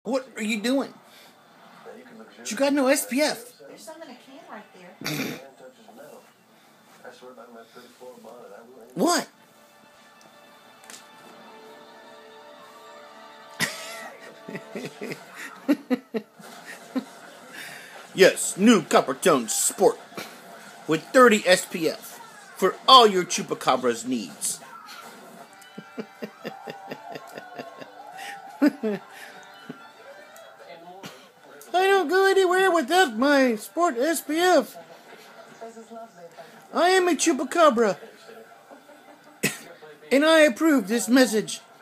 What are you doing? You got no SPF. There's some in a can right there. What? Yes, new Coppertone Sport with 30 SPF for all your Chupacabras needs. I don't go anywhere without my Sport SPF. I am a Chupacabra. And I approve this message.